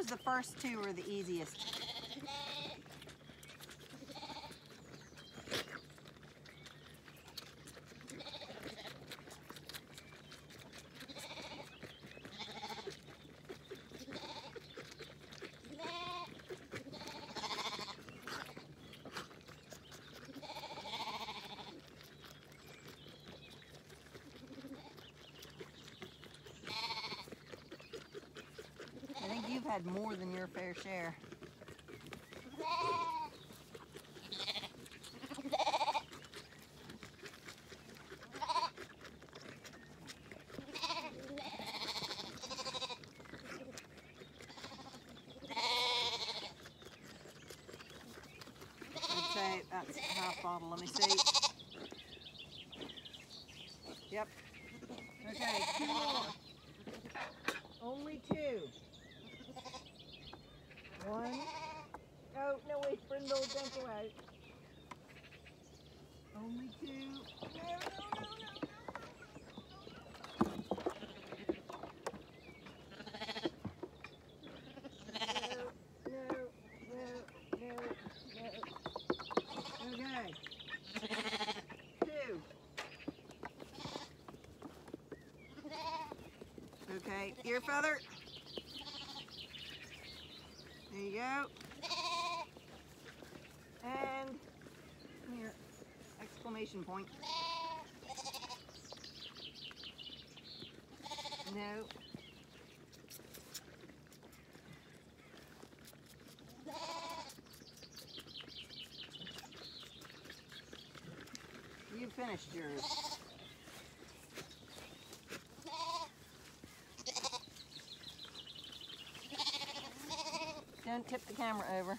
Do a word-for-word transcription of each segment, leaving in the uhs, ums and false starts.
was the first two were the easiest. I think you've had more than your fair share. I'd say that's half bottle. Let me see. Yep. Okay, two more. Only two. One. Oh, no, wait, Brindle, don't go out. Only two. No, no, no, no, no, no. No, no, no, no. Okay. Two. Okay, EarFeather. There you go. And here, exclamation point. No. You finished yours. Don't tip the camera over.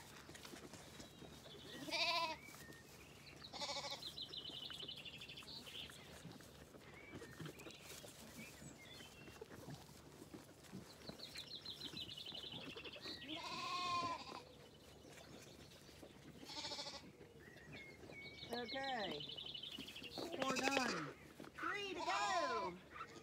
Okay, four done. Three to go.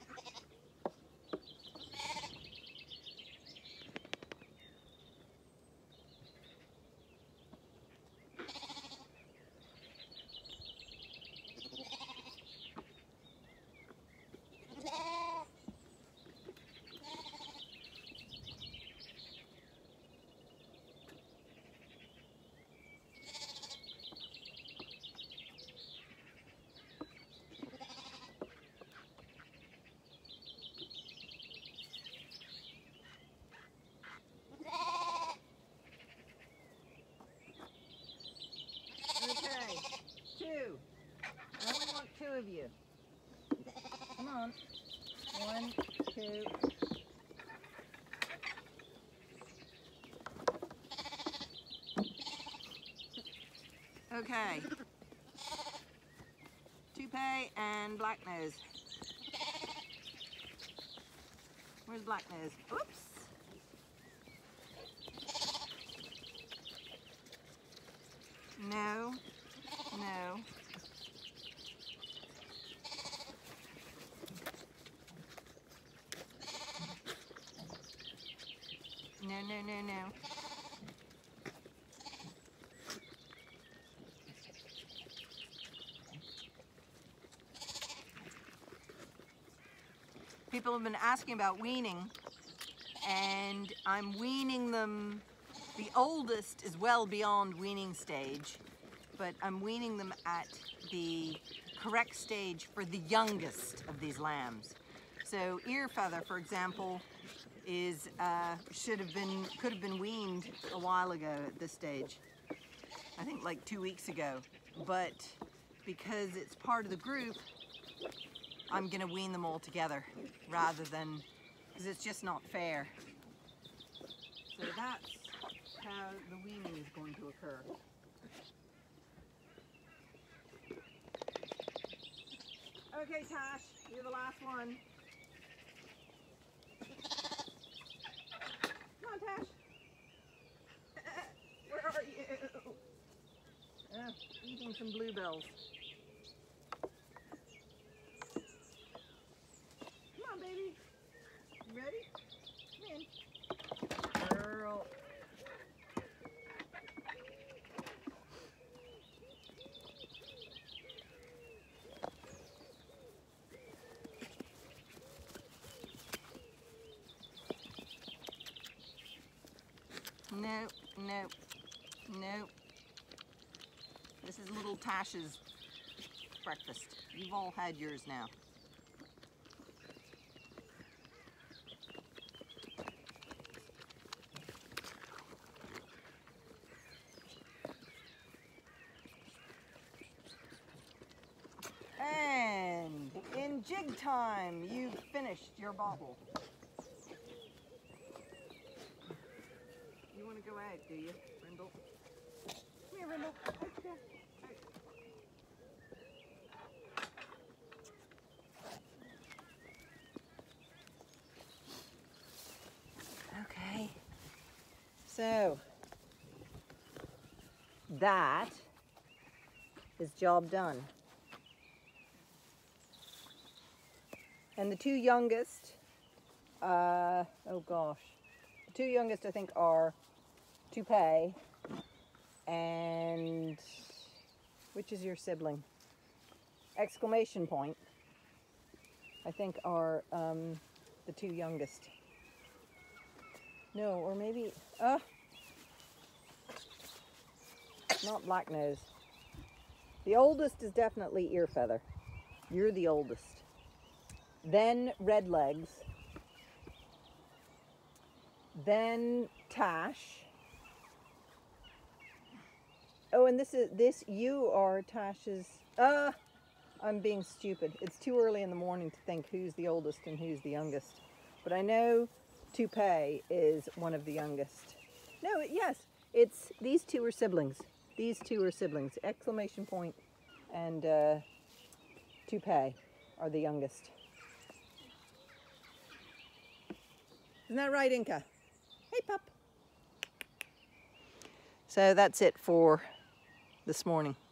Okay, two. I only want two of you. Come on. One, two. Okay. Toupee and black nose. Where's black nose? Oops. No, no. No, no, no, no. People have been asking about weaning, and I'm weaning them. The oldest is well beyond weaning stage, but I'm weaning them at the correct stage for the youngest of these lambs. So EarFeather, for example, is uh, should have been could have been weaned a while ago at this stage. I think like two weeks ago, but because it's part of the group, I'm gonna wean them all together rather than, because it's just not fair. So that's how the weaning is going to occur. Okay, Tash, you're the last one. Come on, Tash. Where are you? Oh, eating some bluebells. Come on, baby. You ready? Come in. Girl. no, no, no. This is little Tash's breakfast. You've all had yours now. And in jig time, you've finished your bottle. You want to go out, do you, Rindle? Come here, Rindle. Out you go. Out. Okay. So, that is job done. And the two youngest, uh, oh gosh, the two youngest I think are Toupee and, which is your sibling? Exclamation point, I think are um, the two youngest. No, or maybe, uh, not black nose. The oldest is definitely EarFeather. You're the oldest. Then red legs, then Tash. Oh, and this is this. You are Tash's. Uh, I'm being stupid. It's too early in the morning to think who's the oldest and who's the youngest. But I know Toupee is one of the youngest. No, yes, it's these two are siblings. These two are siblings. Exclamation point and uh, Toupee are the youngest. Isn't that right, Inca? Hey, pup. So that's it for this morning.